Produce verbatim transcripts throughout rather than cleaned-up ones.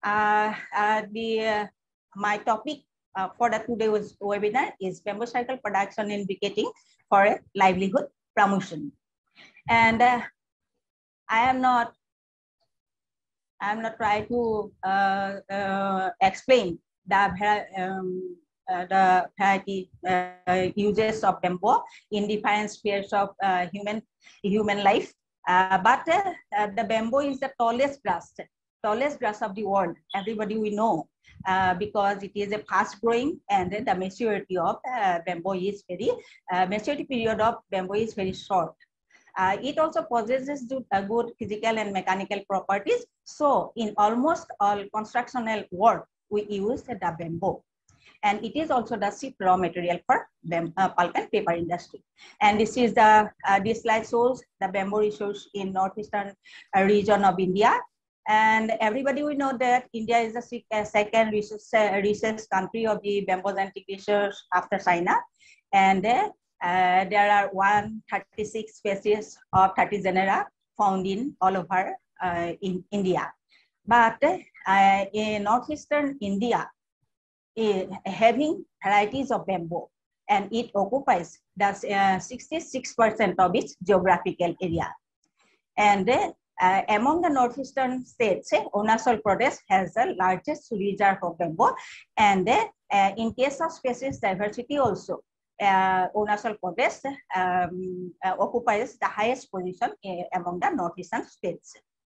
Uh, uh, the uh, my topic uh, for the today's webinar is bamboo cycle production and briquetting for livelihood promotion. And uh, I am not I am not trying to uh, uh, explain the um, uh, the variety uh, uses of bamboo in different spheres of uh, human human life. Uh, but uh, uh, the bamboo is the tallest grass, tallest grass of the world. Everybody we know uh, because it is a fast growing, and the maturity of uh, bamboo is very uh, maturity period of bamboo is very short. Uh, it also possesses uh, good physical and mechanical properties. So in almost all constructional work, we use the bamboo. And it is also the cheap raw material for the uh, pulp and paper industry. And this is the, uh, this slide shows the bamboo resource in northeastern uh, region of India. And everybody we know that India is the uh, second resource, uh, resource country of the bamboo resource after China. And uh, Uh, there are one hundred thirty-six species of thirty genera found in all over uh, in India. But uh, in northeastern India, uh, having varieties of bamboo, and it occupies sixty-six percent uh, of its geographical area. And uh, among the northeastern states, uh, Arunachal Pradesh has the largest reserve of bamboo. And uh, in case of species diversity also, Uh, Arunachal Pradesh um, uh, occupies the highest position uh, among the northeastern states.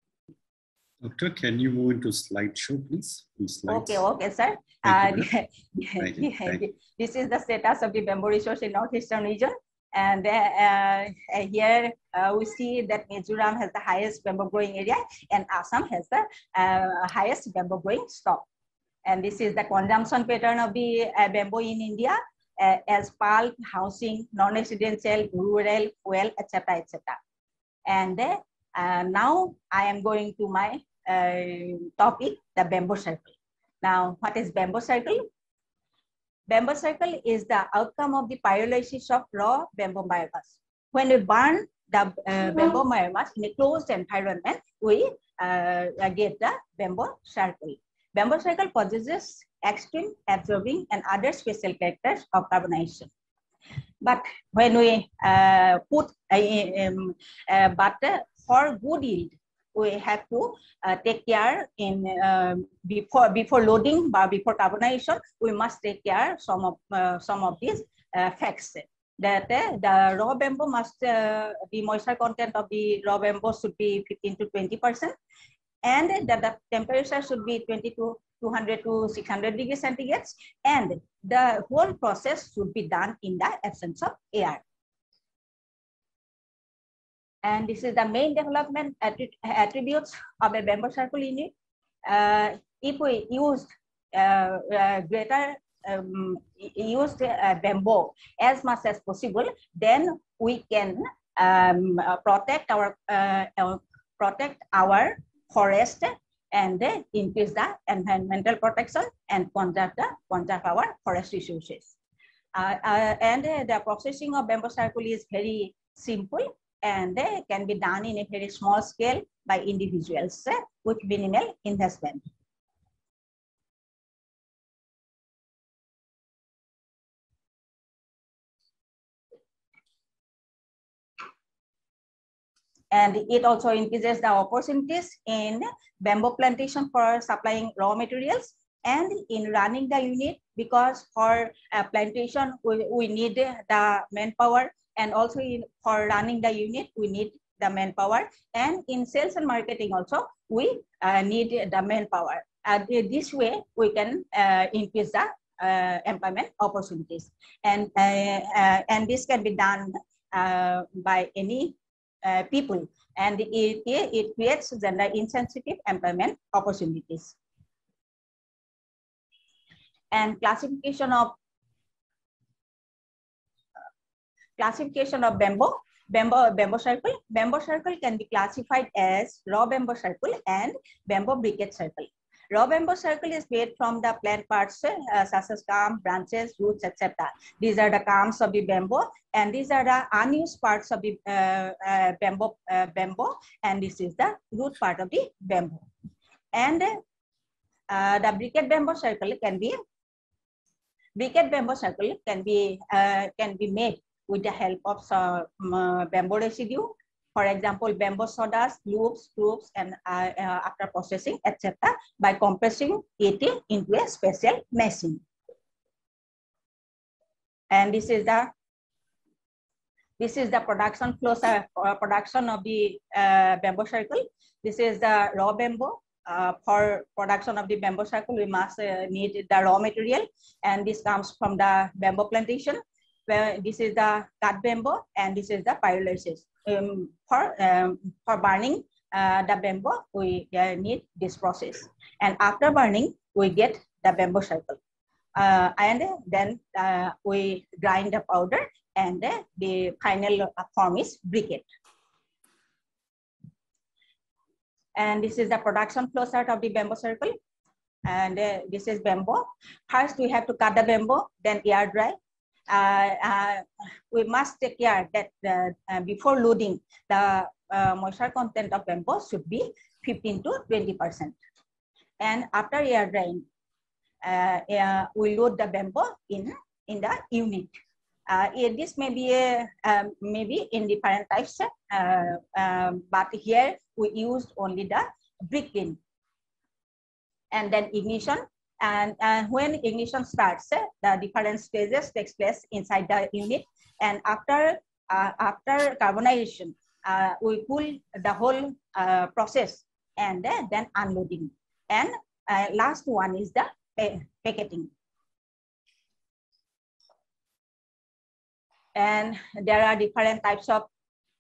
Doctor, can you move into slideshow, please? Okay, okay, sir. Thank Uh, you, Thank you. Thank you. This is the status of the bamboo resource in northeastern region. And uh, uh, here uh, we see that Mizoram has the highest bamboo growing area, and Assam has the uh, highest bamboo growing stock. And this is the consumption pattern of the uh, bamboo in India. Uh, as pulp, housing, non-residential, rural, fuel, et cetera, et cetera. And uh, now I am going to my uh, topic, the bamboo cycle. Now, what is bamboo cycle? Bamboo cycle is the outcome of the pyrolysis of raw bamboo biomass. When we burn the uh, bamboo biomass in a closed environment, we uh, get the bamboo cycle. Bamboo cycle possesses extreme, absorbing, and other special characters of carbonization. But when we uh, put, uh, um, uh, but uh, for good yield, we have to uh, take care in uh, before before loading, but before carbonization, we must take care some of uh, some of these uh, facts. That uh, the raw bamboo must uh, the moisture content of the raw bamboo should be fifteen to twenty percent. And that the temperature should be twenty to two hundred to six hundred degrees centigrade, and the whole process should be done in the absence of air. And this is the main development attributes of a bamboo cycle unit. Uh, if we use uh, uh, greater um, used uh, bamboo as much as possible, then we can um, uh, protect our uh, uh, protect our forest and uh, increase the environmental protection and conserve the conserve our forest resources. Uh, uh, and uh, the processing of bamboo cycle is very simple, and uh, can be done in a very small scale by individuals uh, with minimal investment. And it also increases the opportunities in bamboo plantation for supplying raw materials and in running the unit, because for uh, plantation we, we need the manpower, and also in, for running the unit we need the manpower, and in sales and marketing also we uh, need the manpower. Uh, this way we can uh, increase the uh, employment opportunities, and uh, uh, and this can be done uh, by any Uh, people, and it, it creates gender insensitive employment opportunities. And classification of uh, classification of bamboo bamboo bamboo cycle. Bamboo cycle can be classified as raw bamboo cycle and bamboo briquette cycle. Raw bamboo cycle is made from the plant parts uh, such as culm, branches, roots, et cetera. These are the culms of the bamboo, and these are the unused parts of the uh, uh, bamboo, uh, bamboo, and this is the root part of the bamboo. And uh, the briquette bamboo circle can be briquette bamboo circle can be uh, can be made with the help of some uh, bamboo residue. For example, bamboo sawdust, loops, groups, and uh, uh, after processing, et cetera, by compressing it into a special machine. And this is the this is the production flow uh, production of the uh, bamboo circle. This is the raw bamboo. Uh, for production of the bamboo circle, we must uh, need the raw material, and this comes from the bamboo plantation. Where this is the cut bamboo, and this is the pyrolysis. Um, for um, for burning uh, the bamboo, we uh, need this process, and after burning, we get the bamboo circle, uh, and then uh, we grind the powder, and uh, the final form is briquette. And this is the production flow chart of the bamboo circle, and uh, this is bamboo. First, we have to cut the bamboo, then air dry. Uh, uh, we must take care that uh, uh, before loading, the uh, moisture content of bamboo should be fifteen to twenty percent. And after air drying, uh, uh, we load the bamboo in, in the unit. Uh, this may be a, um, maybe in different types, uh, um, but here we used only the brick kiln. And then ignition. And, and when ignition starts, uh, the different stages takes place inside the unit. And after uh, after carbonization, uh, we pull the whole uh, process, and uh, then unloading. And uh, last one is the packaging. And there are different types of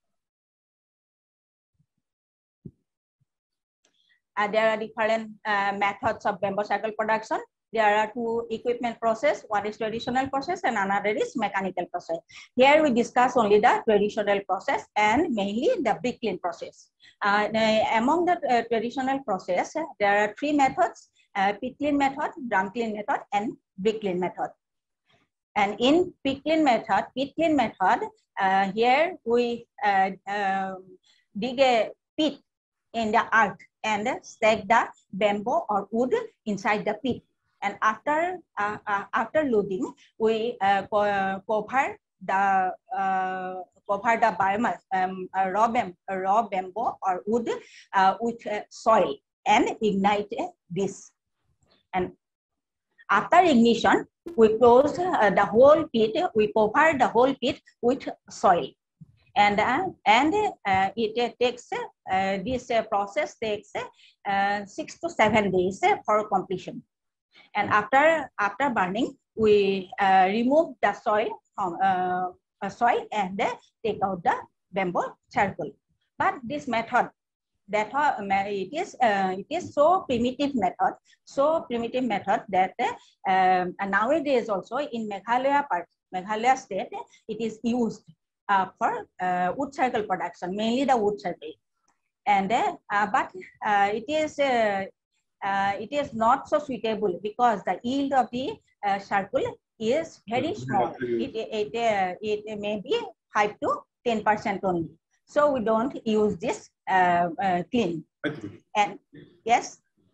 Uh, there are different uh, methods of bamboo circle production. There are two equipment process. One is traditional process and another is mechanical process. Here we discuss only the traditional process and mainly the brick kiln process. Uh, the, among the uh, traditional process, uh, there are three methods: uh, pit kiln method, drum kiln method, and brick kiln method. And in pit kiln method, pit kiln method, uh, here we uh, uh, dig a pit in the earth and stack the bamboo or wood inside the pit. And after uh, uh, after loading, we uh, co cover the uh, cover the biomass, um, uh, raw, bam raw bamboo or wood uh, with uh, soil and ignite uh, this. And after ignition, we close uh, the whole pit. We cover the whole pit with soil. And uh, and uh, it uh, takes uh, this uh, process takes uh, six to seven days uh, for completion. And after after burning, we uh, remove the soil from uh, soil and uh, take out the bamboo charcoal. But this method, that uh, it is uh, it is so primitive method, so primitive method that uh, um, and nowadays also in Meghalaya part, Meghalaya state, it is used. Uh, for uh, wood circle production, mainly the wood circle, and uh, uh, but uh, it is uh, uh, it is not so suitable because the yield of the uh, circle is very small. It it uh, it may be five to ten percent only. So we don't use this uh, uh, kiln. And yes.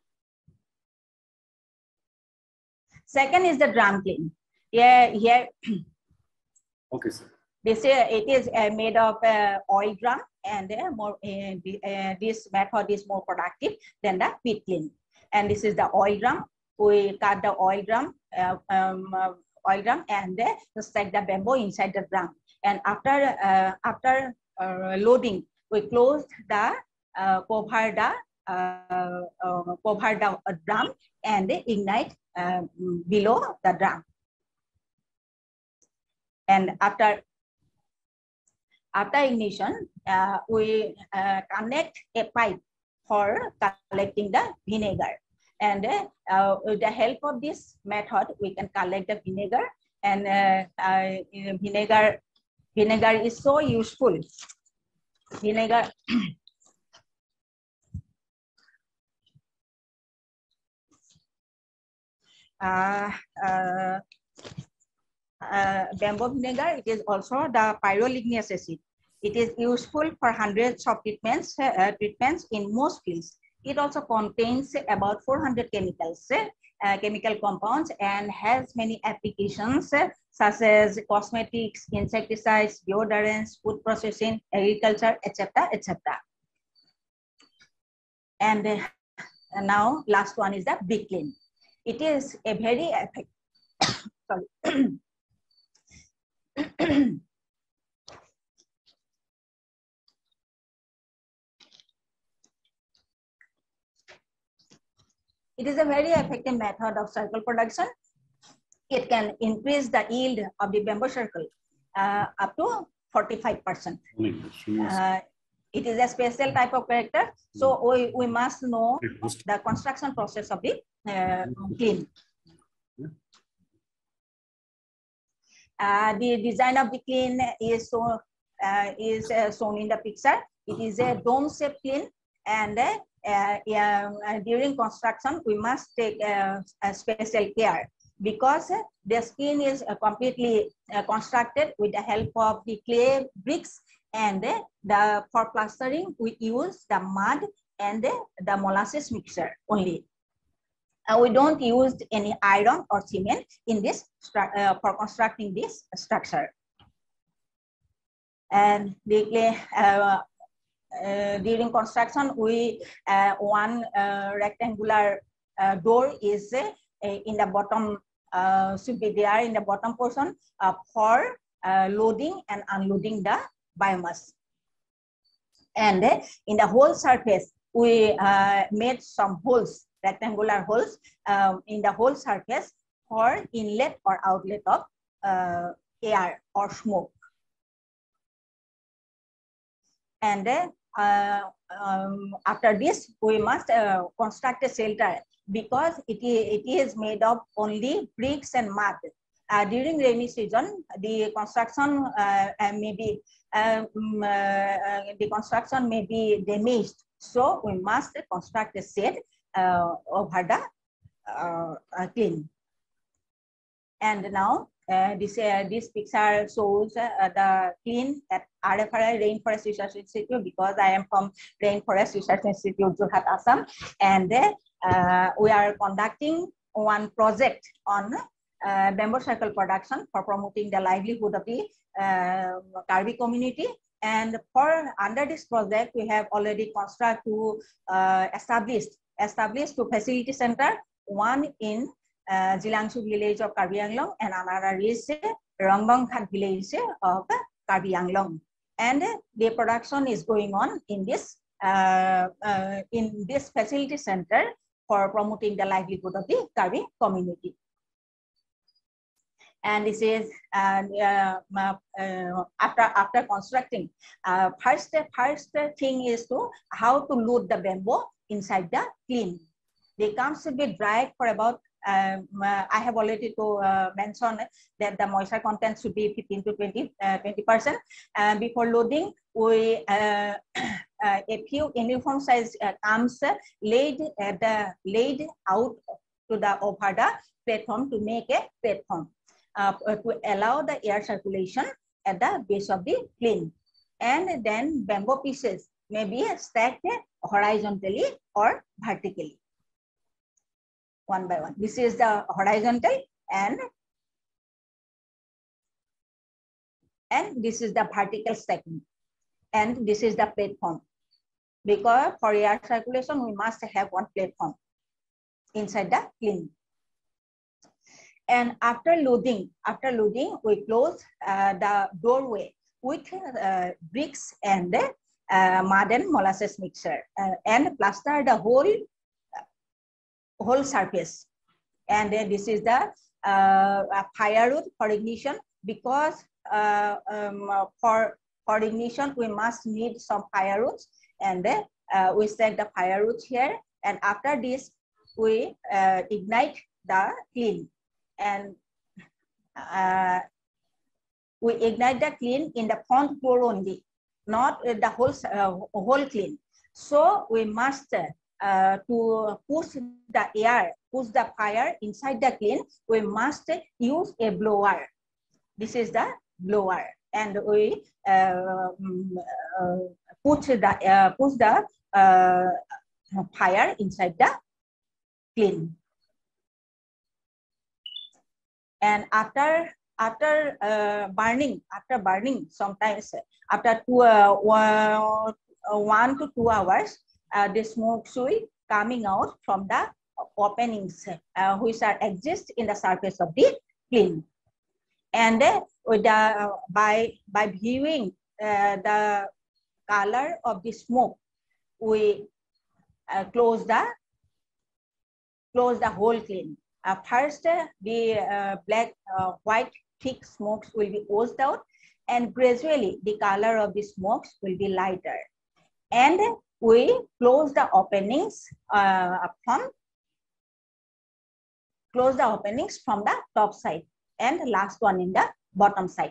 Second is the drum kiln. Yeah, here. Okay, sir. This uh, it is uh, made of uh, oil drum, and uh, more uh, the, uh, this method is more productive than the pit kiln. And this is the oil drum. We cut the oil drum, uh, um, uh, oil drum, and uh, stack the bamboo inside the drum. And after uh, after uh, loading, we close the uh, cover the uh, uh, cover the uh, drum and ignite uh, below the drum. And after After ignition, uh, we uh, connect a pipe for collecting the vinegar. And uh, with the help of this method, we can collect the vinegar. And uh, uh, vinegar, vinegar is so useful. Vinegar. uh, uh, uh, bamboo vinegar, it is also the pyroligneous acid. It is useful for hundreds of treatments, uh, treatments in most fields. It also contains about four hundred chemicals, uh, chemical compounds, and has many applications uh, such as cosmetics, insecticides, deodorants, food processing, agriculture, et cetera, et cetera. And uh, now, last one is the Bricklin. It is a very effective. Sorry. It is a very effective method of circle production. It can increase the yield of the bamboo circle uh, up to forty-five percent. Uh, it is a special type of character, so we, we must know the construction process of the uh, kiln. Uh, the design of the kiln is so uh, is uh, shown in the picture. It is a dome-shaped kiln, and uh, uh, uh, during construction we must take uh, a special care because uh, the skin is uh, completely uh, constructed with the help of the clay bricks, and uh, the for plastering we use the mud and uh, the molasses mixture only. Uh, we don't use any iron or cement in this uh, for constructing this structure. And the clay, uh, uh, during construction, we uh, one uh, rectangular uh, door is uh, in the bottom, uh, should be there in the bottom portion uh, for uh, loading and unloading the biomass. And uh, in the whole surface, we uh, made some holes, rectangular holes um, in the whole surface for inlet or outlet of uh, air or smoke. And uh, uh, um, after this, we must uh, construct a shelter because it is, it is made of only bricks and mud. Uh, during rainy season, the construction uh, uh, may be um, uh, the construction may be damaged, so we must construct a shed uh, over the uh, uh, kiln. And now uh, this uh, this picture shows uh, the kiln at R F R I Rainforest Research Institute, because I am from Rainforest Research Institute, Jorhat, Assam, and uh, we are conducting one project on uh, bamboo circle production for promoting the livelihood of the uh, Karbi community. And for under this project, we have already constructed to uh, established established two facility center, one in uh, Jilangshu village of Karbi Anglong, and another is Rongbongkhat village of Karbi Anglong. And the production is going on in this uh, uh, in this facility center for promoting the livelihood of the Karbi community. And this is uh, uh, uh, after after constructing. Uh, first first thing is to how to load the bamboo inside the kiln. They come to be dried for about. Um, uh, I have already to uh, mention that the moisture content should be fifteen to twenty percent. Uh, before loading, we uh, uh, a few uniform size uh, arms laid uh, the laid out to the over the platform to make a platform. Uh, to allow the air circulation at the base of the kiln. And then bamboo pieces may be stacked horizontally or vertically, one by one. This is the horizontal, and, and this is the vertical stacking. And this is the platform. Because for air circulation, we must have one platform inside the kiln. And after loading, after loading, we close uh, the doorway with uh, bricks and uh, mud and molasses mixture, uh, and plaster the whole uh, whole surface. And then this is the uh, firewood for ignition, because uh, um, for for ignition we must need some firewood, and then uh, we set the firewood here. And after this, we uh, ignite the kiln. And uh, we ignite the kiln in the front door only, not the whole uh, whole kiln. So we must uh, to push the air, push the fire inside the kiln. We must use a blower. This is the blower, and we uh, uh, push the uh, push the uh, fire inside the kiln. And after after uh, burning, after burning, sometimes after two, uh, one, uh, one to two hours, uh, the smoke will coming out from the openings uh, which are exist in the surface of the kiln. And uh, with the, uh, by by viewing uh, the color of the smoke, we uh, close the close the whole kiln. Uh, first, uh, the uh, black, uh, white, thick smokes will be oozed out, and gradually the color of the smokes will be lighter. And we close the openings uh, from close the openings from the top side, and last one in the bottom side.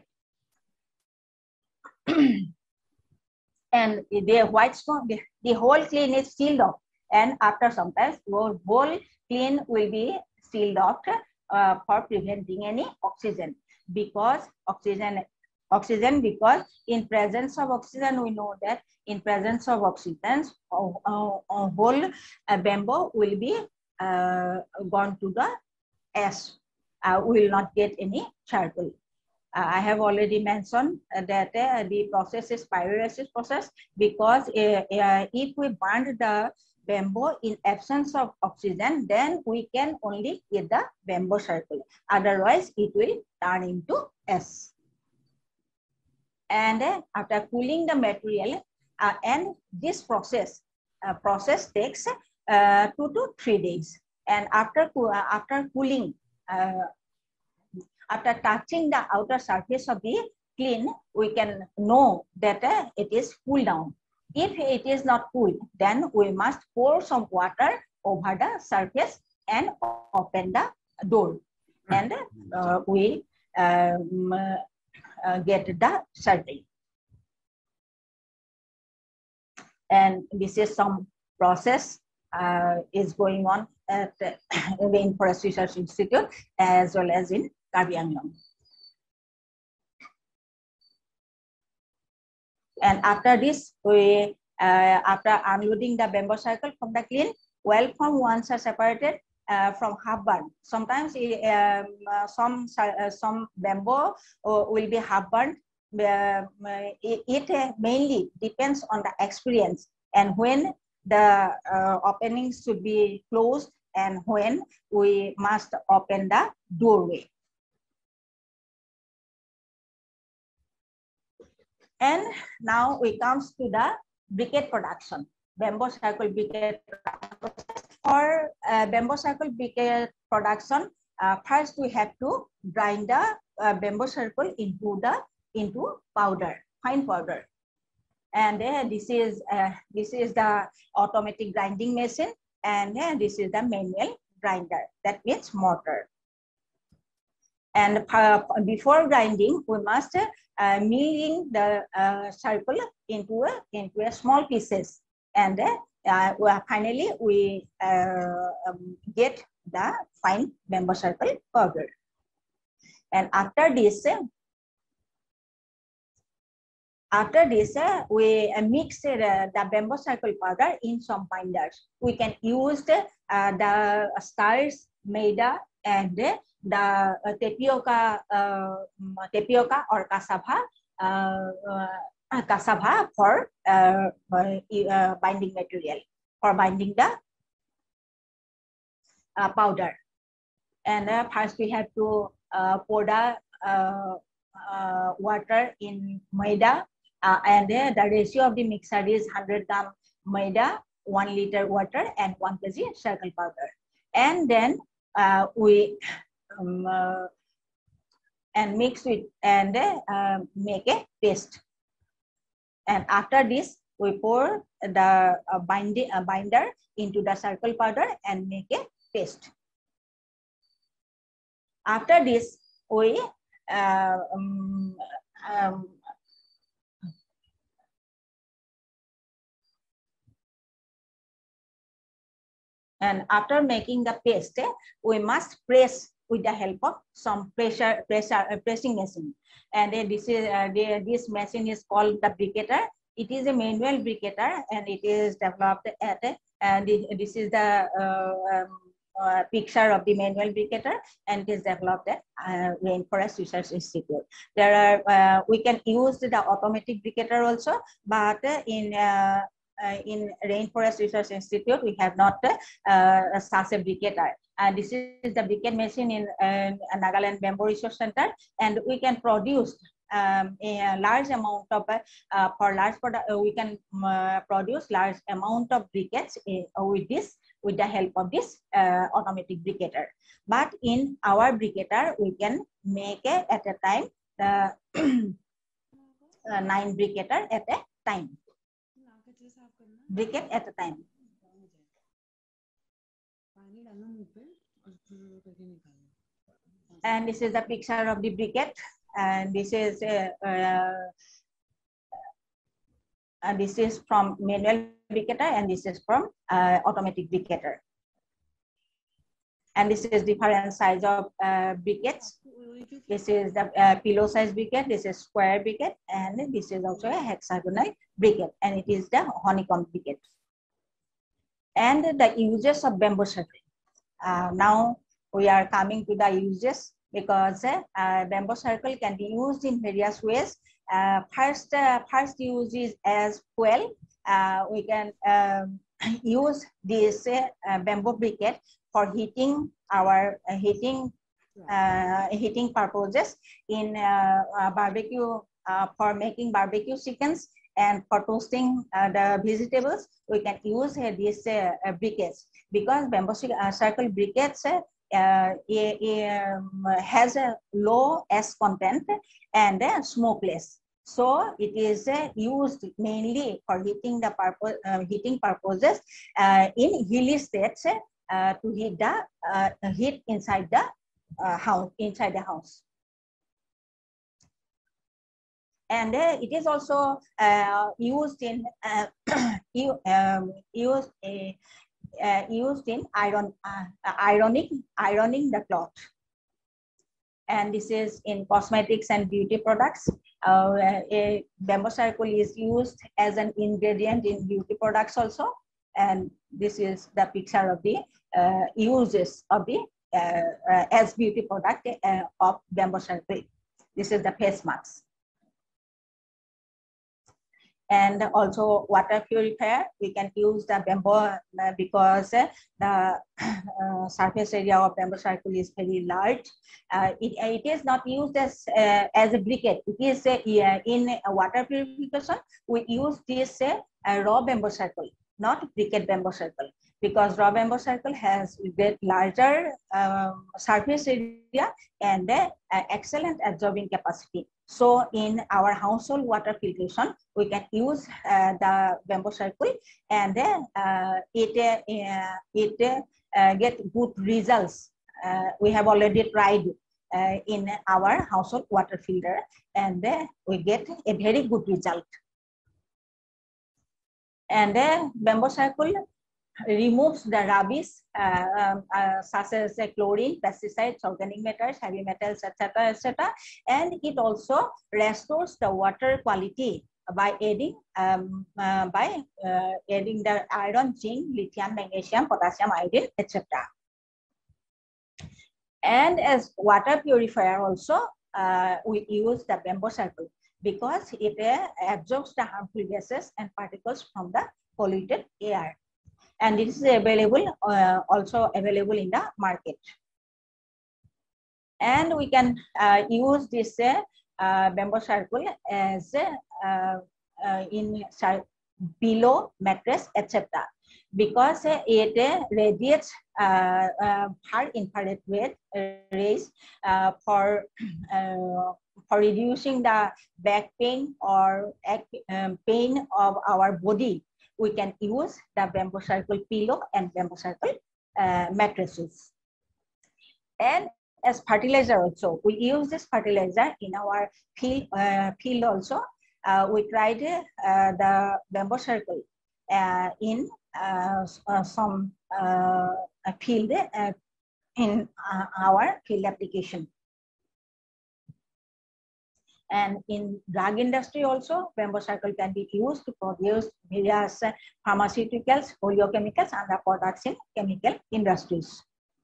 And the white smoke, the, the whole kiln is sealed off, and after some time, the whole kiln will be sealed off uh, for preventing any oxygen, because oxygen oxygen because in presence of oxygen, we know that in presence of oxygen, uh, uh, uh, whole uh, bamboo will be uh, gone to the ash. Uh, we will not get any charcoal. Uh, I have already mentioned uh, that uh, the process is pyrolysis process, because uh, uh, if we burn the bamboo in absence of oxygen, then we can only get the bamboo charcoal. Otherwise, it will turn into ash. And uh, after cooling the material, uh, and this process uh, process takes uh, two to three days. And after uh, after cooling, uh, after touching the outer surface of the kiln, we can know that uh, it is cooled down. If it is not cool, then we must pour some water over the surface and open the door, and uh, we um, uh, get the circle. And this is some process uh, is going on at uh, the Rain Forest Research Institute as well as in Karbi Anglong. And after this, we uh, after unloading the bamboo circle from the kiln, well formed ones are separated uh, from half burn. Sometimes it, um, uh, some uh, some bamboo uh, will be half burned. Uh, it, it uh, mainly depends on the experience and when the uh, openings should be closed and when we must open the doorway. And now we comes to the briquette production, bamboo circle briquette process. For uh, bamboo circle briquette production, uh, first we have to grind the uh, bamboo circle into the into powder, fine powder. And uh, this is uh, this is the automatic grinding machine, and uh, this is the manual grinder, that means motor. And uh, before grinding, we must uh, milling the uh, circle into a, into a small pieces, and uh, uh, well, finally we uh, um, get the fine bamboo circle powder. And after this, uh, after this, uh, we uh, mix uh, the bamboo circle powder in some binders. We can use the, uh, the stars, maida, and uh, the uh, tapioca, uh, tapioca or cassava, uh, uh, cassava for uh, uh, binding material, for binding the uh, powder. And uh, first we have to uh, pour the uh, uh, water in maida, uh, and uh, the ratio of the mixer is one hundred gram maida, one liter water, and one kg circle powder. And then uh, we Um, uh, and mix it and uh, make a paste. And after this, we pour the uh, binding, uh, binder into the circle powder and make a paste. After this, we uh, um, um, and after making the paste, we must press with the help of some pressure pressure uh, pressing machine. And uh, this is uh, the, this machine is called the briquetter. It is a manual briquetter, and it is developed at uh, And this is the uh, um, uh, picture of the manual briquetter, and it is developed at uh, Rainforest Research Institute. There are, uh, we can use the automatic briquetter also, but uh, in uh, uh, in Rainforest Research Institute, we have not uh, such a briquetter. And this is the briquette machine in uh, Nagaland Bamboo Research Center, and we can produce um, a large amount of uh, for large product. Uh, we can uh, produce large amount of briquettes uh, with this with the help of this uh, automatic briquetter. But in our briquetter, we can make it at a time the uh, nine briquetter at a time. Briquette at a time. And this is the picture of the briquette, and this is uh, uh, and this is from manual briquetter, and this is from uh, automatic briquetter. And this is different size of uh, briquettes. This is the uh, pillow size briquette, this is square briquette, and this is also a hexagonal briquette, and it is the honeycomb briquette. And the uses of bamboo circle. Uh, now we are coming to the uses, because uh, uh, bamboo circle can be used in various ways. Uh, first, uh, first use is as fuel. Uh, we can um, use this uh, uh, bamboo briquette for heating our uh, heating uh, heating purposes in uh, uh, barbecue, uh, for making barbecue chickens, and for toasting uh, the vegetables. We can use uh, these uh, uh, briquettes, because bamboo uh, circle briquettes uh, uh, um, has a low S content and uh, smokeless. So it is uh, used mainly for heating the purpose, uh, heating purposes uh, in hilly states uh, to heat the uh, heat inside the uh, house, inside the house. And uh, it is also uh, used in uh, um, used uh, uh, used in iron uh, ironic ironing the cloth. And this is in cosmetics and beauty products. Uh, a bamboo circle is used as an ingredient in beauty products also. And this is the picture of the uh, uses of the uh, uh, as beauty product uh, of bamboo circle. This is the face mask. And also water purifier, we can use the bamboo uh, because uh, the uh, surface area of bamboo circle is very large. Uh, it, it is not used as uh, as a briquette. It is uh, in a water purification. We use this uh, raw bamboo circle, not briquette bamboo circle, because raw bamboo circle has get larger um, surface area and uh, excellent absorbing capacity. So in our household water filtration, we can use uh, the bamboo circle, and uh, it uh, it uh, get good results. Uh, we have already tried uh, in our household water filter, and uh, we get a very good result. And uh, bamboo circle removes the rubbish uh, um, uh, such as uh, chlorine, pesticides, organic matters, heavy metals, et cetera, et cetera. And it also restores the water quality by adding um, uh, by uh, adding the iron, zinc, lithium, magnesium, potassium, iodine, et cetera. And as water purifier also, uh, we use the bamboo circle because it uh, absorbs the harmful gases and particles from the polluted air. And it is available, uh, also available in the market. And we can uh, use this uh, uh, bamboo circle as uh, uh, in pillow, mattress, et cetera. Because uh, it uh, radiates uh, uh, far infrared rays uh, for uh, for reducing the back pain or um, pain of our body. We can use the bamboo circle pillow and bamboo circle uh, mattresses. And as fertilizer also, we use this fertilizer in our field, uh, field also. Uh, we tried uh, the bamboo circle uh, in uh, uh, some uh, field uh, in uh, our field application. And in drug industry also, bamboo cycle can be used to produce various pharmaceuticals, oleochemicals, and the products in chemical industries.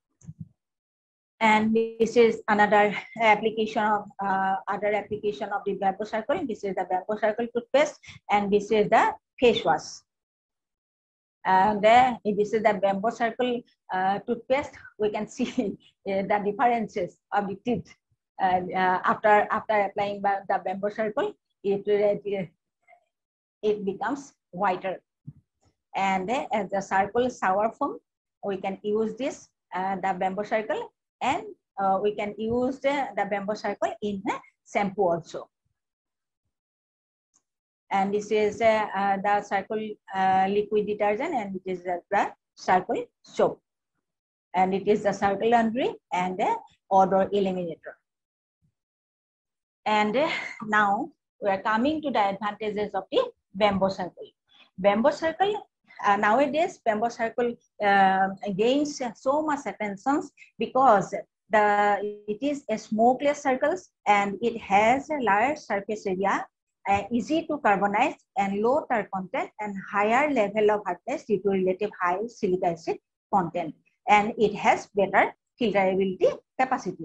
And this is another application of uh, other application of the bamboo cycle. This is the bamboo cycle toothpaste, and this is the face wash. And uh, this is the bamboo cycle uh, toothpaste. We can see uh, the differences of the teeth uh, uh, after after applying the bamboo cycle. It uh, it becomes whiter. And uh, as the circle sour foam, we can use this uh, the bamboo cycle, and uh, we can use the, the bamboo cycle in uh, shampoo also. And this is uh, uh, the cycle uh, liquid detergent, and it is uh, the cycle soap, and it is the cycle laundry and the odor eliminator. And uh, now we are coming to the advantages of the bamboo cycle. Bamboo cycle uh, nowadays bamboo cycle uh, gains so much attention because the it is a smokeless cycles, and it has a large surface area, uh, easy to carbonize, and low tar content, and higher level of hardness due to relative high silica acid content, and it has better filterability capacity.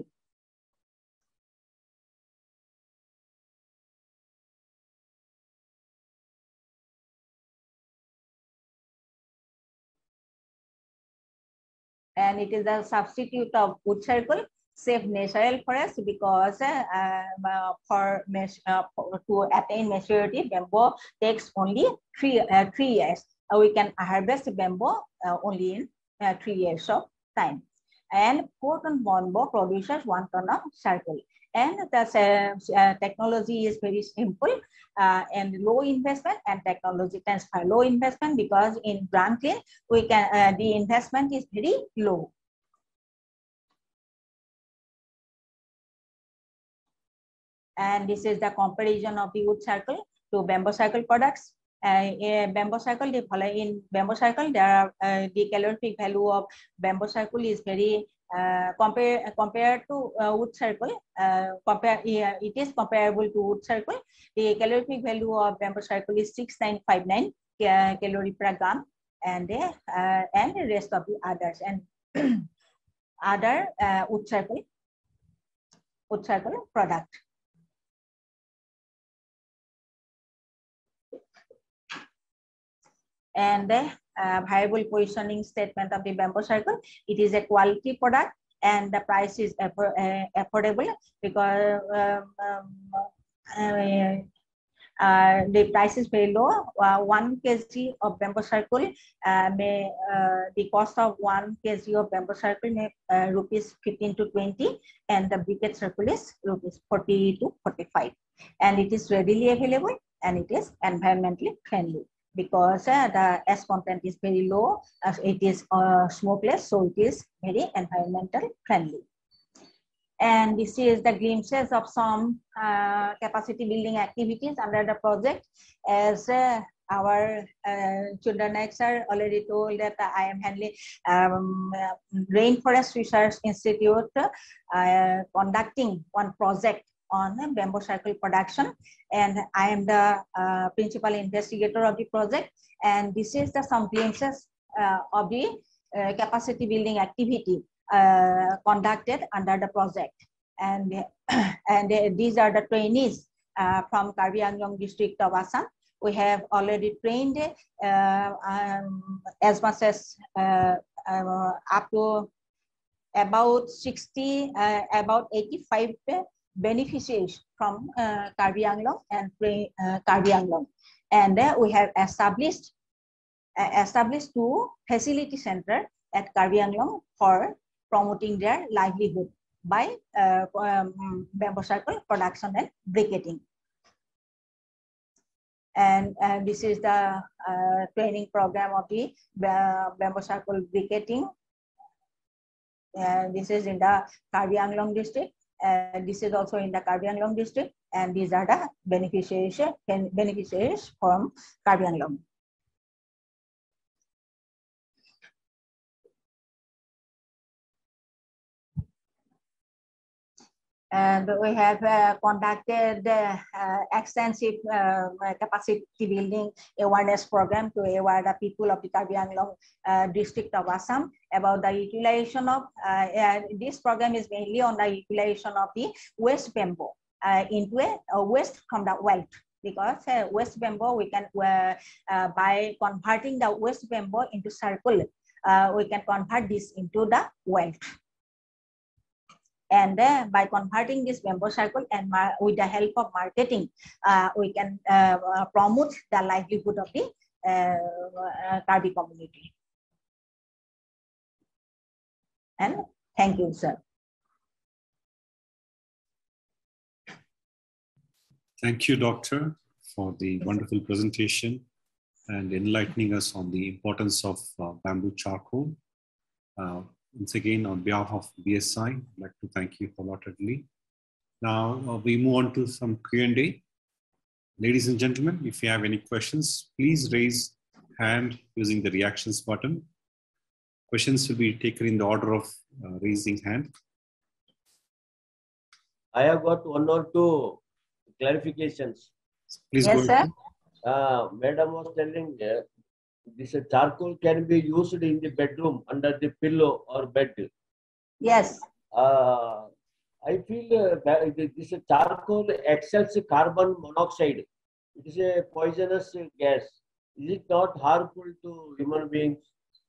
And it is a substitute of wood cycle, safe natural forest, because uh, uh, for, uh, for to attain maturity, bamboo takes only three uh, three years. Uh, we can harvest bamboo uh, only in uh, three years of time. And four ton bamboo produces one ton of cycle. And the uh, uh, technology is very simple uh, and low investment, and technology transfer low investment, because in brand clean we can uh, the investment is very low. And this is the comparison of the wood cycle to bamboo cycle products. Uh, in bamboo cycle, they follow in bamboo cycle, there are uh, the calorific value of bamboo cycle is very uh, compare compared to uh, wood cycle. Uh, compare uh, it is comparable to wood cycle. The calorific value of bamboo cycle is six nine five nine uh, calorie per gram, and uh, uh, and the rest of the others and other uh, wood cycle wood cycle product. And the uh, viable positioning statement of the bamboo cycle, it is a quality product, and the price is afford uh, affordable, because um, um, uh, uh, the price is very low. Uh, one kg of bamboo cycle uh, may uh, the cost of one kg of bamboo cycle may uh, rupees fifteen to twenty, and the briquette cycle is rupees forty to forty-five, and it is readily available, and it is environmentally friendly, because uh, the ash content is very low, as it is uh, smokeless, so it is very environmental friendly. And this is the glimpses of some uh, capacity building activities under the project. As uh, our uh, Chundranaik sir already told that uh, I am handling um, uh, Rainforest Research Institute uh, conducting one project on uh, bamboo cycle production, and I am the uh, principal investigator of the project. And this is the some glimpses uh, of the uh, capacity building activity uh, conducted under the project. And and uh, these are the trainees uh, from Karbi Anglong district of Assam. We have already trained uh, um, as much as uh, uh, up to about sixty, uh, about eighty-five beneficiaries from uh, Karbi Anglong and uh, Karbi Anglong. And uh, we have established uh, established two facility center at Karbi Anglong for promoting their livelihood by uh, um, bamboo cycle production and briquetting. And uh, this is the uh, training program of the uh, bamboo cycle briquetting. And this is in the Karbi Anglong district. And this is also in the Karbi Anglong district. And these are the beneficiaries, beneficiaries from Karbi Anglong. And we have uh, conducted uh, uh, extensive uh, capacity building awareness program to aware the people of the Karbi Anglong uh, district of Assam about the utilization of, uh, uh, this program is mainly on the utilization of the waste bamboo uh, into a, a waste from the wealth. Because uh, waste bamboo, we can, uh, uh, by converting the waste bamboo into circle, uh, we can convert this into the wealth. And uh, by converting this bamboo circle and with the help of marketing, uh, we can uh, promote the livelihood of the uh, Karbi community. And thank you, sir. Thank you, Doctor, for the wonderful presentation and enlightening us on the importance of uh, bamboo charcoal. Uh, once again, on behalf of B S I, I'd like to thank you wholeheartedly. Now uh, we move on to some Q and A. Ladies and gentlemen, if you have any questions, please raise hand using the reactions button. Questions will be taken in the order of uh, raising hand. I have got one or two clarifications. Please yes, go sir. ahead. Uh, Madam was telling uh, this uh, charcoal can be used in the bedroom under the pillow or bed. Yes. Uh, I feel uh, that this uh, charcoal exhales carbon monoxide. It is a poisonous gas. Is it not harmful to human beings?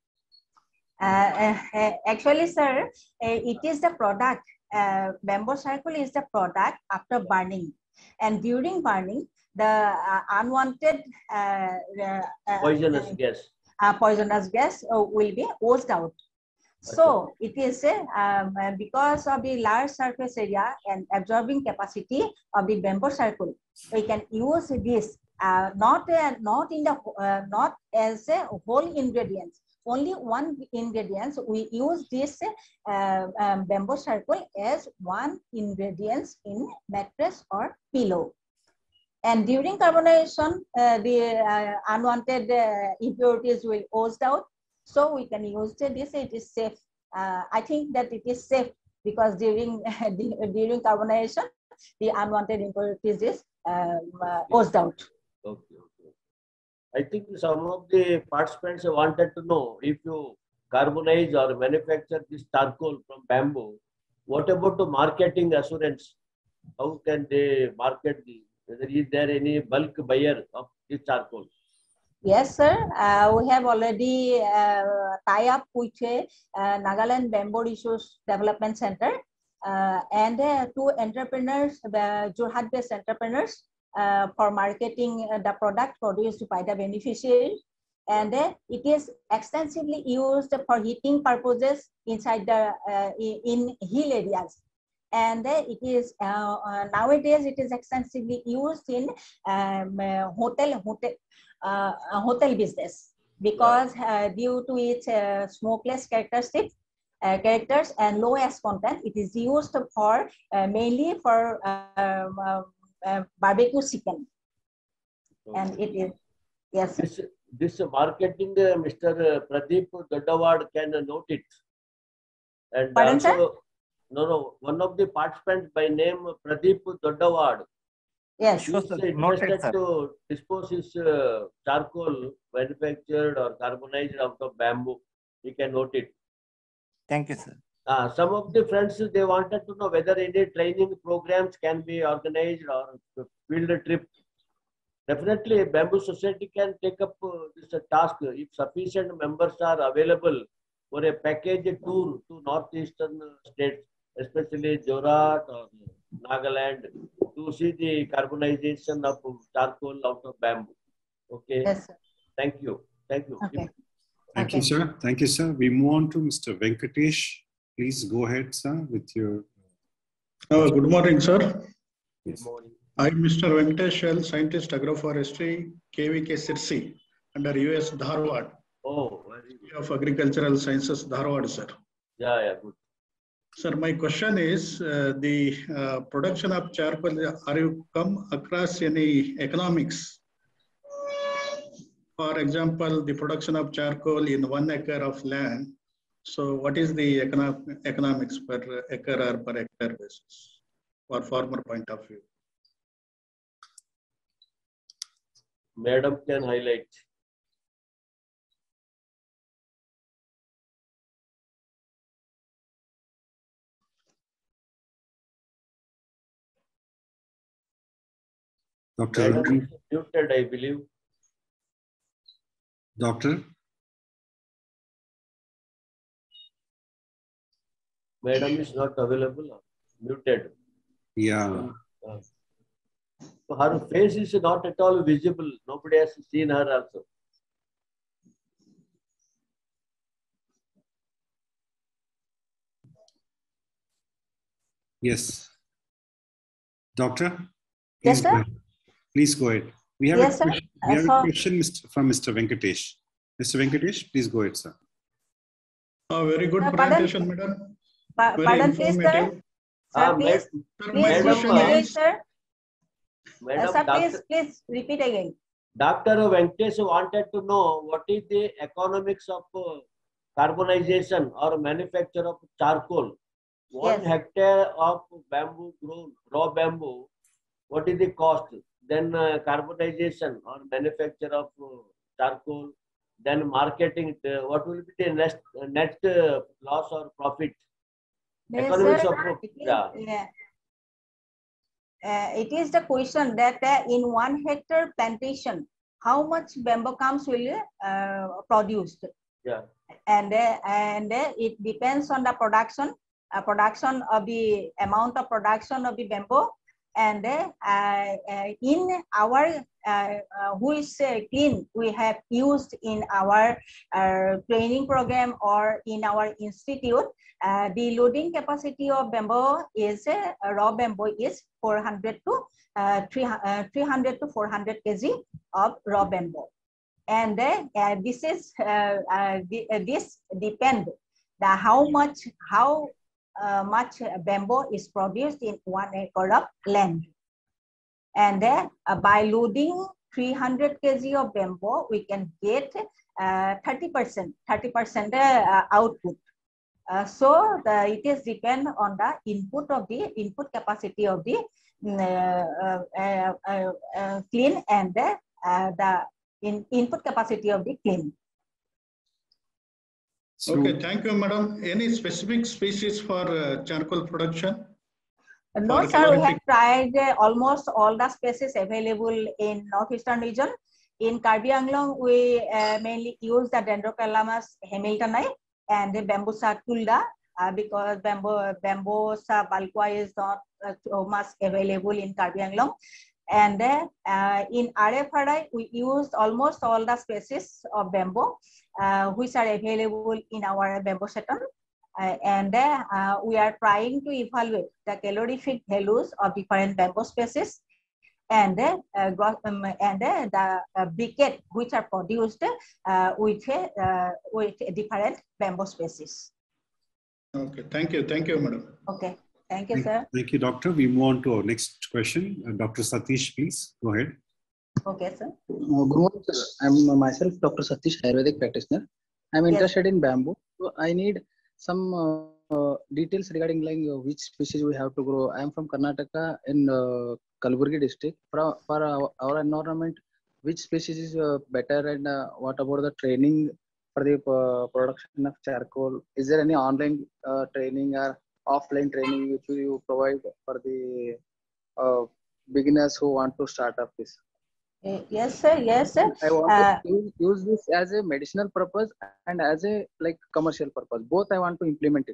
Uh, uh, actually, sir, uh, it is the product. Uh, bamboo charcoal is the product after burning, and during burning, the uh, unwanted uh, uh, Poisonous uh, gas. Uh, poisonous gas uh, will be oozed out. So it is uh, um, because of the large surface area and absorbing capacity of the bamboo charcoal, we can use this uh, not uh, not in the uh, not as a whole ingredients. Only one ingredient. We use this uh, um, bamboo charcoal as one ingredient in mattress or pillow. And during carbonization, uh, the uh, unwanted uh, impurities will oozed out. So we can use this. It is safe. Uh, I think that it is safe because during during carbonization, the unwanted impurities is um, uh, oozed out. Okay, okay. I think some of the participants wanted to know if you carbonize or manufacture this charcoal from bamboo, what about the marketing assurance? How can they market this? Whether is there any bulk buyer of this charcoal? Yes, sir. Uh, we have already uh, tie up with uh, Nagaland Bamboo Resource Development Center uh, and uh, two entrepreneurs, the Jorhat-based entrepreneurs, uh, for marketing the product produced by the beneficiary. And uh, it is extensively used for heating purposes inside the uh, in hill areas. And uh, it is uh, uh, nowadays it is extensively used in um, uh, hotel hotel uh, hotel business because uh, due to its uh, smokeless characteristics uh, characters and low ash content, it is used for uh, mainly for um, uh, uh, barbecue chicken. Okay. And it is yes. This this marketing, uh, Mister Pradeep Dodawad can note it. And Pardon, also, sir? No, no, one of the participants by name Pradeep Dodawad. Yes. He is interested to dispose his uh, charcoal manufactured or carbonized out of bamboo. He can note it. Thank you, sir. Uh, some of the friends, they wanted to know whether any training programs can be organized or field trip. Definitely, Bamboo Society can take up uh, this uh, task if sufficient members are available for a package tour to northeastern states, especially Jorhat or Nagaland, to see the carbonization of charcoal out of bamboo. Okay. Yes, sir. Thank you. Thank you. Okay. Thank okay. you, sir. Thank you, sir. We move on to Mister Venkatesh. Please go ahead, sir, with your. Uh, good morning, sir. Yes. Good morning. I am Mister Venkatesh L, scientist agroforestry, K V K Sirsi, under U S Dharwad. Oh, very good. Of Agricultural Sciences, Dharwad, sir. Yeah, yeah, good. Sir, my question is uh, the uh, production of charcoal. Are you come across any economics? For example, the production of charcoal in one acre of land. So, what is the econo economics per acre or per hectare basis? for farmer point of view. Madam can highlight. Doctor Madam Ruby, is muted, I believe. Doctor? Madam is not available. Muted. Yeah. Uh, so her face is not at all visible. Nobody has seen her also. Yes. Doctor? Yes, Please sir. go ahead. Please go ahead. We have, Yes, a, sir. question, we Uh, have so- a question from Mister Venkatesh. Mister Venkatesh, please go ahead, sir. Uh, very good Uh, pardon? presentation, madam. Pa- Very Pardon, please, sir. informative. Sir, Ah, please, Sir, my please Madam, question repeat again, is, sir. Uh, Madam, sir, please, Doctor, please repeat again. Doctor Venkatesh wanted to know what is the economics of uh, carbonization or manufacture of charcoal. One Yes. hectare of bamboo grown, raw bamboo, what is the cost? Then uh, carbonization or manufacture of uh, charcoal, then marketing, uh, what will be the next, uh, net uh, loss or profit? Yes, Economics sir. of, uh, It is, yeah. yeah. Uh, it is the question that uh, in one hectare plantation, how much bamboo comes will uh, produced? Yeah. And uh, and uh, it depends on the production, uh, production of the amount of production of the bamboo, and uh, uh, in our uh, uh, which uh, clean we have used in our uh, training program or in our institute. Uh, the loading capacity of bamboo is uh, raw bamboo is four hundred to uh, three hundred to four hundred kg of raw bamboo. And uh, uh, this is uh, uh, the, uh, this depend the how much how uh, much bamboo is produced in one acre of land. And uh, uh, by loading three hundred kg of bamboo, we can get uh, thirty percent thirty percent uh, output. Uh, so the, it is depend on the input of the input capacity of the uh, uh, uh, uh, clean and the, uh, the in input capacity of the clean. So, okay, thank you, madam. Any specific species for uh, charcoal production? No, For sir, we have calorific- tried uh, almost all the species available in northeastern region. In Karbi Anglong, we uh, mainly use the Dendrocalamus hamiltoni and the Bambusa tulda uh, because bamboo Bambusa balqua is not uh, so much available in Karbi Anglong. And uh, in R F R I, we used almost all the species of bamboo uh, which are available in our bamboo seton. Uh, and uh, we are trying to evaluate the calorific values of different bamboo species and uh, um, and uh, the uh, briquette which are produced uh, with uh, with different bamboo species. Okay, thank you, thank you, madam. Okay, thank you, thank, sir. thank you, Doctor. We move on to our next question. Uh, Doctor Satish, please go ahead. Okay, sir. Uh, good morning, sir. I'm myself, Doctor Satish, Ayurvedic practitioner. I'm Yes. interested in bamboo. So I need some uh, uh, details regarding like uh, which species we have to grow. I am from Karnataka in uh, Kalaburgi district. For, for our, our environment, which species is uh, better, and uh, what about the training for the uh, production of charcoal? Is there any online uh, training or offline training which you provide for the uh, beginners who want to start up this? Uh, yes, sir. Yes, sir. I want Uh, to use, use this as a medicinal purpose and as a like commercial purpose. Both I want to implement it.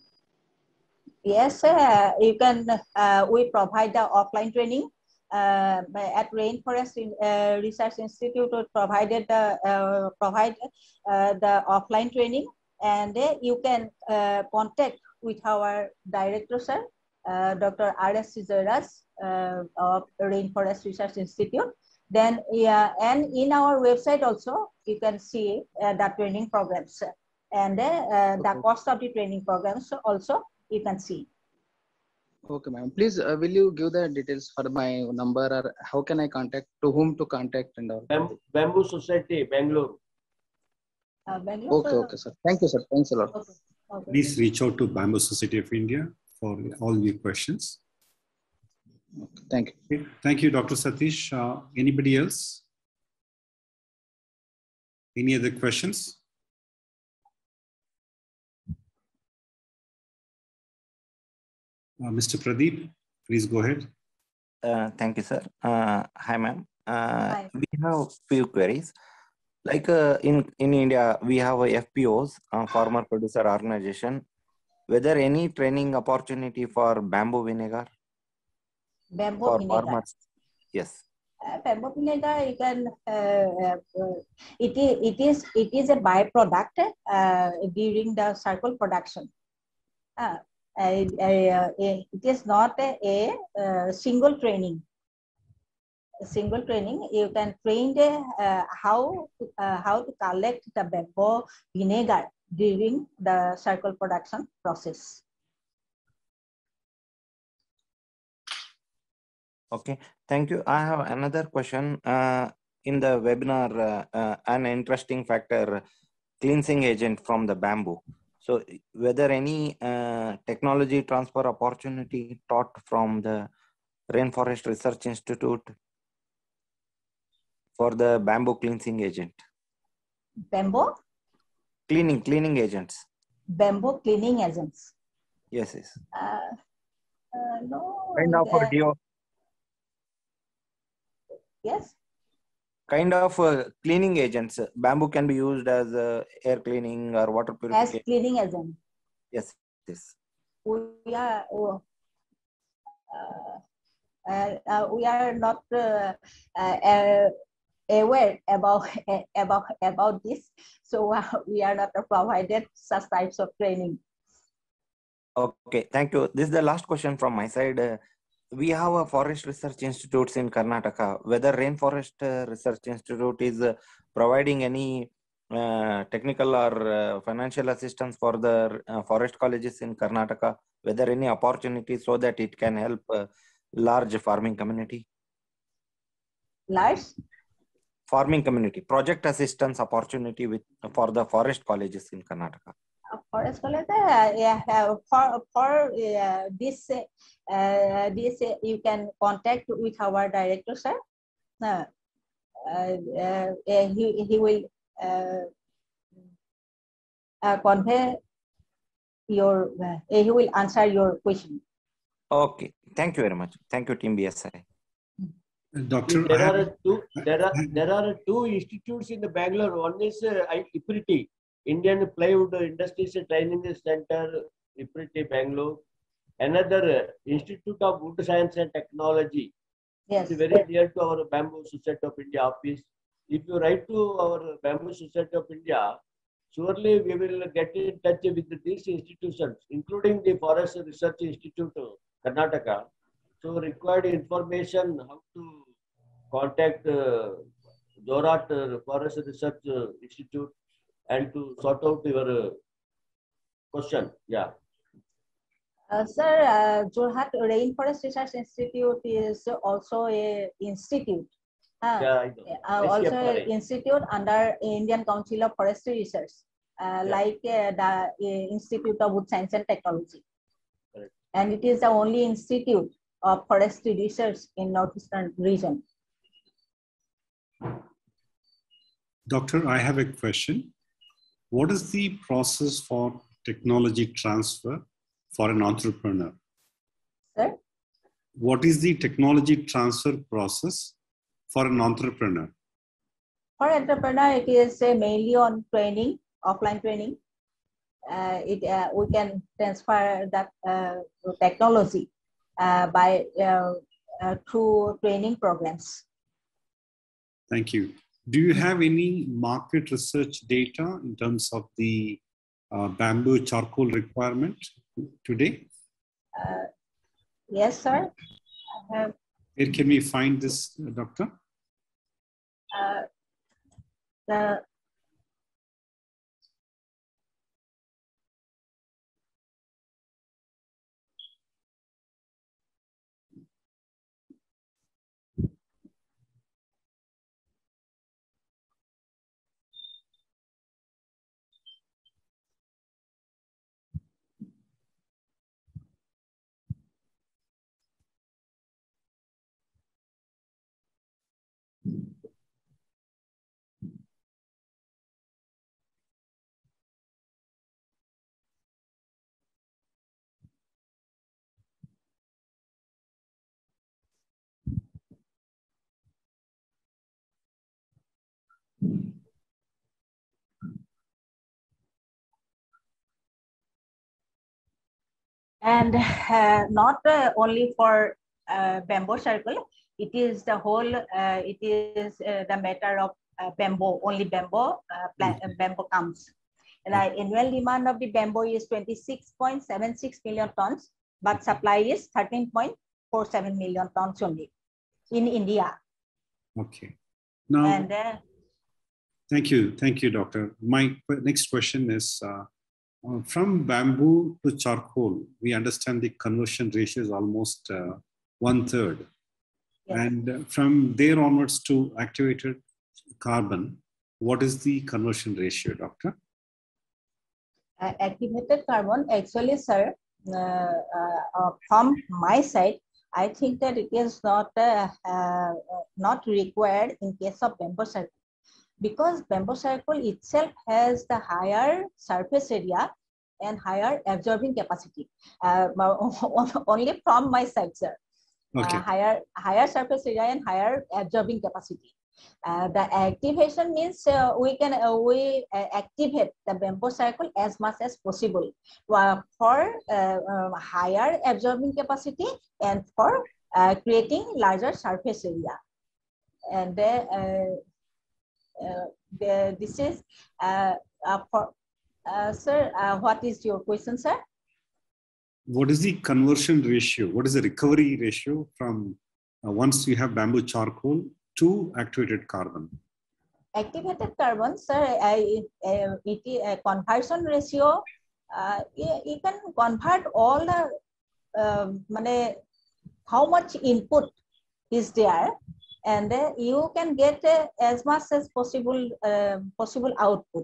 Yes, uh, you can. Uh, we provide the offline training uh, at Rainforest uh, Research Institute. We provided the uh, provide uh, the offline training, and uh, you can uh, contact with our director, sir, uh, Doctor R S Cizaras uh, of Rainforest Research Institute. Then, yeah, and in our website also you can see uh, the training programs and uh, uh, the Okay. cost of the training programs also. You can see. Okay, ma'am. Please, uh, will you give the details for my number or how can I contact, to whom to contact and all? Bam- Bamboo Society, Bangalore. Uh, Bangalore, Okay, sir? okay, sir. Thank you, sir. Thanks a lot. Okay. Okay. Please reach out to Bamboo Society of India for all your questions. Okay, thank you. Okay, thank you, Doctor Satish. Uh, anybody else? Any other questions? Uh, Mister Pradeep, please go ahead. Uh, thank you, sir. Uh, hi, ma'am. Uh, Hi. we have few queries. Like uh, in, in India, we have a F P Os, uh, Farmer Producer Organization. Whether any training opportunity for bamboo vinegar Bamboo for vinegar. farmers? Yes. Uh, bamboo vinegar, you can, uh, uh, it, is, it, is, it is a byproduct uh, during the circle production. Uh, uh, uh, it is not a, a, uh single training. A single training, you can train the, uh, how, to, uh, how to collect the bamboo vinegar during the circle production process. Okay. Thank you. I have another question. Uh, in the webinar, uh, uh, an interesting factor, cleansing agent from the bamboo. So whether any uh, technology transfer opportunity taught from the Rainforest Research Institute for the bamboo cleansing agent? Bamboo? Cleaning, cleaning agents. Bamboo cleaning agents. Yes, yes. Uh, uh, no. Kind of uh, a deo, yes. kind of uh, cleaning agents. Bamboo can be used as uh, air cleaning or water As purification. cleaning agent. Yes, yes. We are, uh, uh, uh, we are not uh, uh, aware about, about, about this. So uh, we are not provided such types of training. Okay, thank you. This is the last question from my side. Uh, we have a forest research institutes in Karnataka. Whether Rainforest uh, Research Institute is uh, providing any uh, technical or uh, financial assistance for the uh, forest colleges in Karnataka, whether any opportunity so that it can help uh, large farming community? Large? Farming community, project assistance opportunity with for the forest colleges in Karnataka. Forest college, uh, yeah, uh, for for uh, this uh, this uh, you can contact with our director, sir. Uh, uh, uh, he he will uh, uh, convey your uh, he will answer your question. Okay, thank you very much. Thank you, Team B S I. Doctor, I There have, are two. There are there are two institutes in the Bangalore. One is uh, I- IPRITI, Indian Plywood Industries Training Center, IPRITI, Bangalore. Another uh, Institute of Wood Science and Technology. Yes. It's very near to our Bamboo Society of India office. If you write to our Bamboo Society of India, surely we will get in touch with these institutions, including the Forest Research Institute, Karnataka. So required information how to contact uh, Jorat uh, Forest Research uh, Institute and to sort out your uh, question. Yeah. Uh, sir, uh, Jorhat Rainforest Research Institute is also a institute. Uh, Yeah, I know. uh, also an I C F R A. institute under Indian Council of Forestry Research, uh, Yeah. like uh, the uh, Institute of Wood Science and Technology. Correct. And it is the only institute of forestry research in northeastern region. Doctor, I have a question. What is the process for technology transfer for an entrepreneur? Sir? What is the technology transfer process for an entrepreneur? For entrepreneur, it is uh, mainly on training, offline training. Uh, it uh, we can transfer that uh, technology uh, by uh, uh, through training programs. Thank you. Do you have any market research data in terms of the uh, bamboo charcoal requirement today? Uh, yes, sir. I have, Where can we find this, uh, Doctor? uh, the And uh, not uh, only for uh, bamboo circle, it is the whole, uh, it is uh, the matter of uh, bamboo, only bamboo, uh, plant, uh, bamboo comes. And the Okay. annual demand of the bamboo is twenty-six point seven six million tons, but supply is thirteen point four seven million tons only in India. Okay. Now, And uh, thank you. Thank you, Doctor. My qu- next question is, uh, uh, from bamboo to charcoal, we understand the conversion ratio is almost uh, one third. yes. And uh, from there onwards to activated carbon, what is the conversion ratio, Doctor? Uh, activated carbon, actually, sir, uh, uh, uh, from my side, I think that it is not uh, uh, not required in case of bamboo circle, because bamboo circle itself has the higher surface area and higher absorbing capacity. Uh, only from my side, sir. Okay. Uh, higher higher surface area and higher absorbing capacity. Uh, the activation means uh, we can uh, we uh, activate the bamboo cycle as much as possible uh, for uh, uh, higher absorbing capacity and for uh, creating larger surface area. And uh, uh, the, this is uh, uh, for uh, sir. Uh, what is your question, sir? What is the conversion ratio? What is the recovery ratio from uh, once you have bamboo charcoal to activated carbon? Activated carbon, sir, uh, uh, it is a conversion ratio. Uh, you, you can convert all the uh, money, how much input is there, and uh, you can get uh, as much as possible uh, possible output.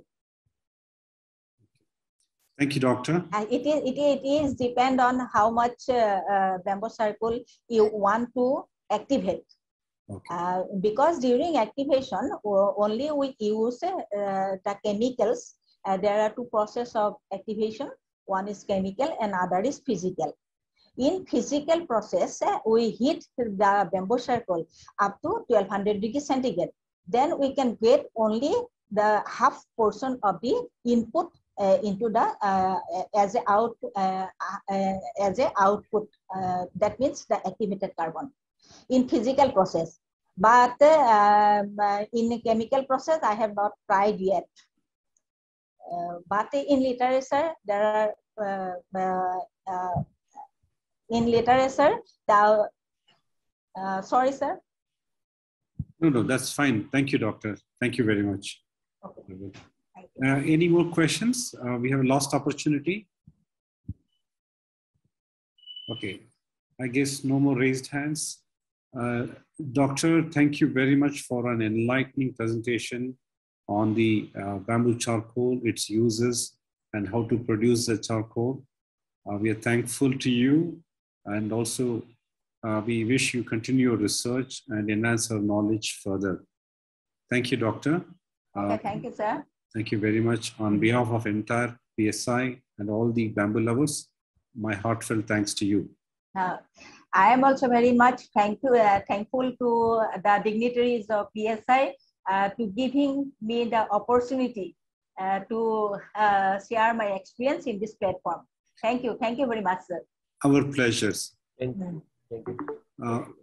Thank you, Doctor. And it is it, it is depend on how much uh, uh, bamboo circle you want to activate. Okay. Uh, because during activation, only we use uh, the chemicals. Uh, there are two processes of activation. One is chemical and other is physical. In physical process, uh, we heat the bamboo circle up to twelve hundred degrees centigrade. Then we can get only the half portion of the input uh, into the uh, as a out uh, uh, as a output. Uh, that means the activated carbon in physical process. But uh, in a chemical process, I have not tried yet. Uh, but in literature, there are uh, uh, uh, in literature, the uh, sorry, sir. No, no, that's fine. Thank you, Doctor. Thank you very much. Okay. Thank you. Uh, any more questions? Uh, we have a last opportunity. Okay, I guess no more raised hands. Uh, Doctor, thank you very much for an enlightening presentation on the uh, bamboo charcoal, its uses, and how to produce the charcoal. Uh, we are thankful to you, and also uh, we wish you continue your research and enhance our knowledge further. Thank you, Doctor. Okay, Uh, thank you, sir. Thank you very much. On behalf of entire P S I and all the bamboo lovers, my heartfelt thanks to you. Uh, I am also very much thank you, uh, thankful to the dignitaries of P S I uh, to giving me the opportunity uh, to uh, share my experience in this platform. Thank you. Thank you very much, sir. Our pleasures. Thank you. Thank you. Uh,